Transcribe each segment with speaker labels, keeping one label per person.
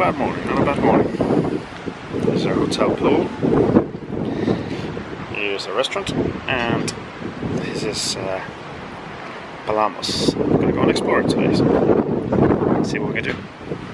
Speaker 1: bad morning, not a bad morning. This is our hotel pool. Here's a restaurant, and this is Palamos. We're going to go and explore it today, so let's see what we can do.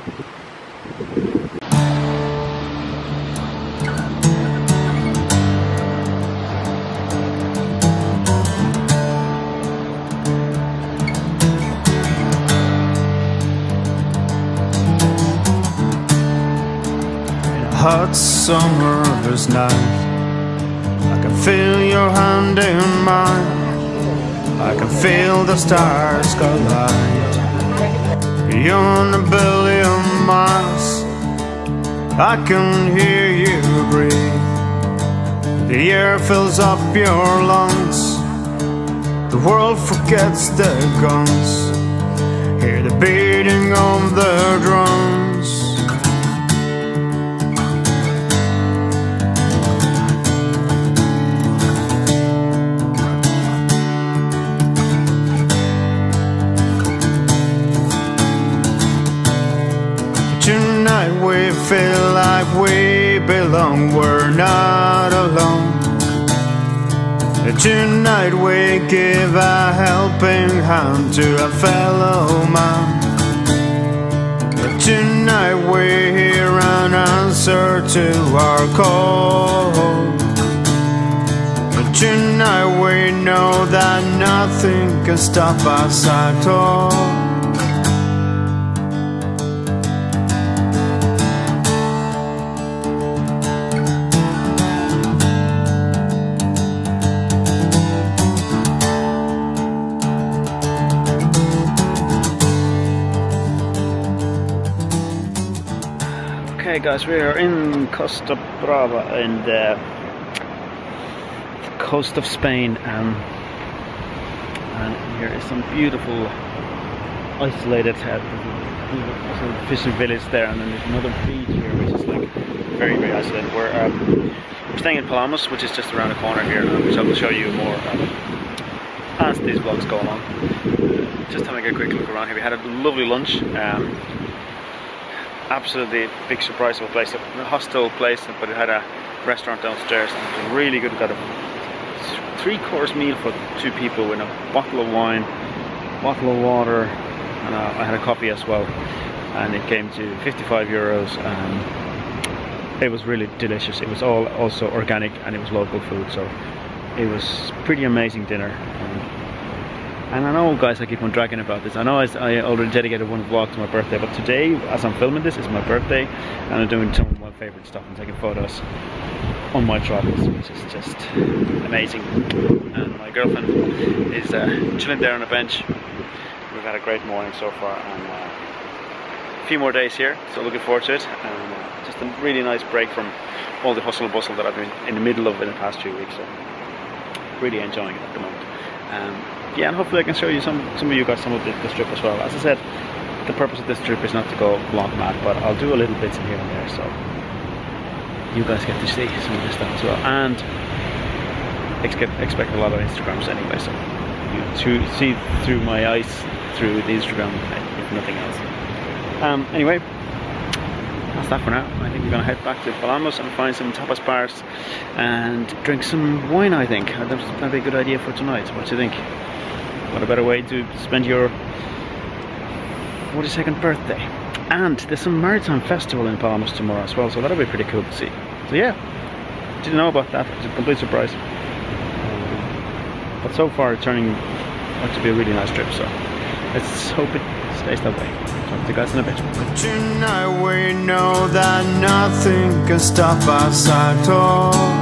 Speaker 2: Hot summer's night, I can feel your hand in mine. I can feel the stars collide. Beyond a billion miles, I can hear you breathe. The air fills up your lungs. The world forgets the guns. Hear the beating of the drums. Tonight we feel like we belong, we're not alone. Tonight we give a helping hand to a fellow man. Tonight we hear an answer to our call. Tonight we know that nothing can stop us at all.
Speaker 1: Okay guys, we are in Costa Brava in the coast of Spain, and here is some beautiful isolated fishing village there, and then there's another beach here which is like very, very isolated. We're staying in Palamos, which is just around the corner here, which I will show you more as these vlogs go along. Just having a quick look around here. We had a lovely lunch. Absolutely big surprise of a place, a hostel place, but it had a restaurant downstairs, and it was really good. We got a 3-course meal for 2 people with a bottle of wine, bottle of water, and I had a coffee as well, and it came to €55, and it was really delicious. It was all also organic, and it was local food, so it was pretty amazing dinner. And I know, guys, I keep on dragging about this. I know I already dedicated one vlog to my birthday, but today, as I'm filming this, is my birthday, and I'm doing some of my favorite stuff. I'm taking photos on my travels, which is just amazing. And my girlfriend is chilling there on a bench. We've had a great morning so far, and a few more days here, so looking forward to it. And just a really nice break from all the hustle and bustle that I've been in the middle of in the past 3 weeks. So really enjoying it at the moment. Yeah, and hopefully I can show you some of you guys some of this trip as well. As I said, the purpose of this trip is not to go vlog mad, but I'll do a little bits in here and there, so you guys get to see some of this stuff as well, and expect a lot of Instagrams anyway, so you see through my eyes through the Instagram, if nothing else. Anyway, that's that for now. I think we're going to head back to Palamos and find some tapas bars and drink some wine, I think. That'd be a good idea for tonight. What do you think? What a better way to spend your 42nd birthday. And there's some maritime festival in Palamos tomorrow as well, so that'll be pretty cool to see. So yeah, didn't know about that. It's a complete surprise. But so far it's turning out to be a really nice trip, so let's hope it stays that way. Talk to you guys in a bit.
Speaker 2: Tonight we know that nothing can stop us at all.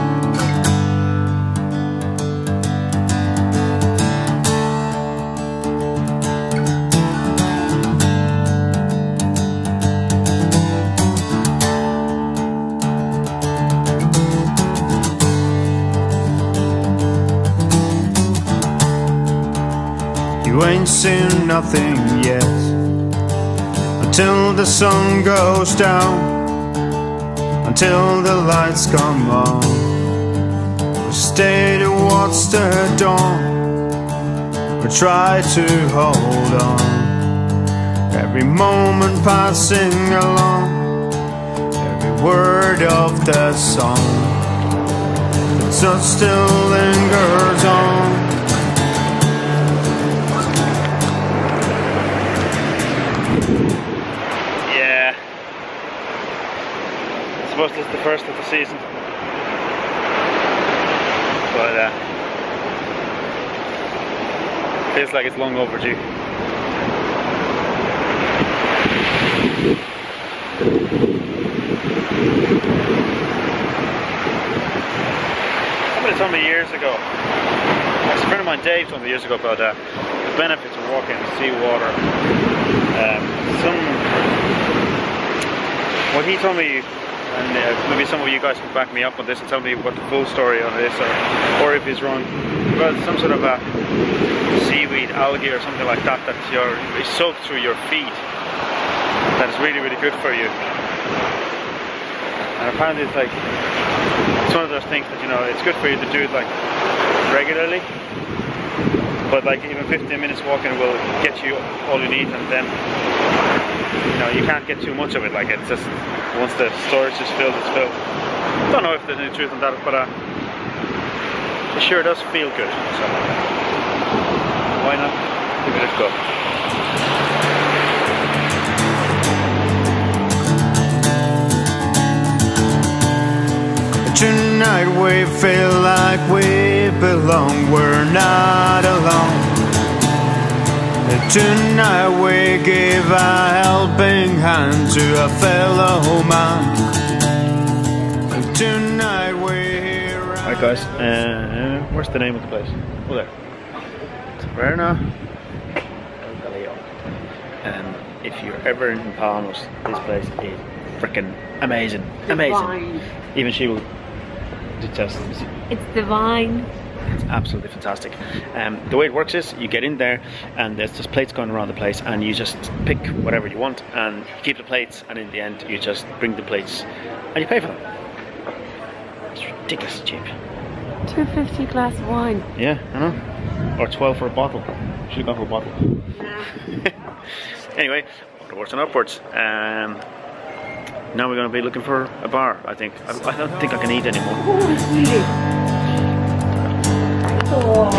Speaker 2: You ain't seen nothing yet until the sun goes down, until the lights come on. We stay towards the dawn, we try to hold on. Every moment passing along, word of the song, the sun still lingers on.
Speaker 1: Yeah, I suppose this is the first of the season, but feels like it's long overdue. Somebody told me years ago, a friend of mine, Dave, told me years ago about the benefits of walking in sea water. What he told me, and maybe some of you guys can back me up on this and tell me what the full story on this, or if he's wrong, about some sort of a seaweed, algae or something like that is soaked through your feet. That is really, really good for you. And apparently it's like, it's one of those things that, you know, it's good for you to do it like regularly, but like even 15 minutes walking will get you all you need, and then, you know, you can't get too much of it. Like, it's just, once the storage is filled, it's filled. Don't know if there's any truth in that, but it sure does feel good, so why not give it a go.
Speaker 2: Tonight we feel like we belong, we're not alone. Tonight we give a helping hand to a fellow man. Tonight we hear.
Speaker 1: Alright guys, where's the name of the place? Oh, there. Taverna Kallio. If you're ever in Palamos, this place is freaking amazing. Amazing. Even she will detest this.
Speaker 3: It's divine.
Speaker 1: It's absolutely fantastic. The way it works is you get in there and there's just plates going around the place, and you just pick whatever you want and you keep the plates, and in the end you just bring the plates and you pay for them. It's ridiculously cheap.
Speaker 3: $2.50 glass of wine.
Speaker 1: Yeah, I know. Or 12 for a bottle. Should have gone for a bottle. Anyway, onwards and upwards. Now we're going to be looking for a bar, I think. I don't think I can eat anymore.
Speaker 3: Oh,